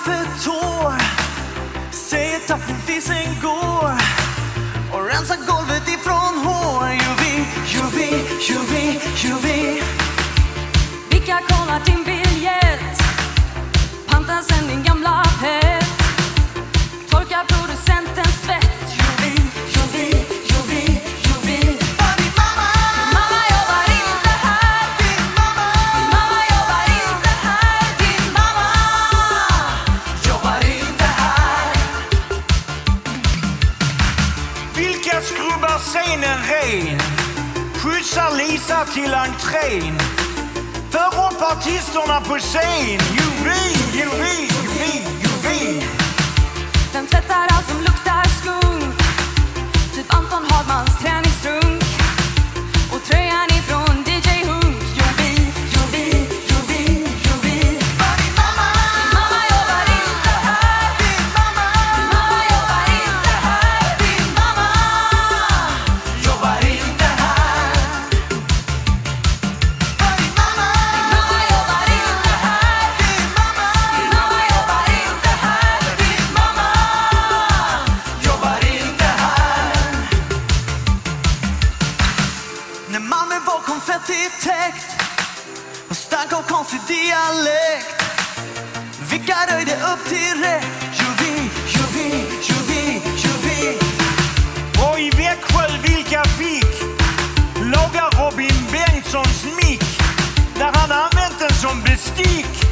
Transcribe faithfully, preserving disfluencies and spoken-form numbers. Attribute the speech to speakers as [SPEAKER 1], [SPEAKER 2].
[SPEAKER 1] kaffetår. Säger tack för visen går. Och rensa golvet ifrån hår. Jo vi, jo vi, jo vi, jo vi.
[SPEAKER 2] Vilka kollar din biljett? Panta sen din gamla pet. Torka producentens svett.
[SPEAKER 1] Jo vi, jo vi, jo vi, jo vi. För din mamma.
[SPEAKER 2] Din mamma jobbar inte här.
[SPEAKER 1] Din mamma.
[SPEAKER 2] Din mamma jobbar inte här.
[SPEAKER 1] Din mamma jobbar inte här.
[SPEAKER 3] Vilka skrubbar scenen ren? Skjutsar Lisa till entrén. För upp artisterna på scen. Jo vi, jo vi, jo vi, jo vi.
[SPEAKER 2] Vem tvättar allt som luktar skunk? Typ Anton Hagmans träningsrunk. Och tröjan ifrån D J Hunk. Jo vi,
[SPEAKER 1] Jo vi, jo vi, jo vi. För din mamma.
[SPEAKER 2] din mamma jobbar inte här.
[SPEAKER 1] Din mamma.
[SPEAKER 2] Din mamma jobbar inte här.
[SPEAKER 1] Din mamma jobbar inte här. För din mamma.
[SPEAKER 2] Din mamma jobbar inte här.
[SPEAKER 1] Din mamma.
[SPEAKER 2] Din mamma jobbar inte här.
[SPEAKER 1] Din mamma jobbar inte här. När Malmö var konfettitäckt och stank av konstig dialekt. Vilka röjde upp till rätt? Jo vi, jo vi, jo vi, jo vi.
[SPEAKER 3] Och i Växjö vilka fick laga Robin Bengtssons mick. Där han använt den som bestick.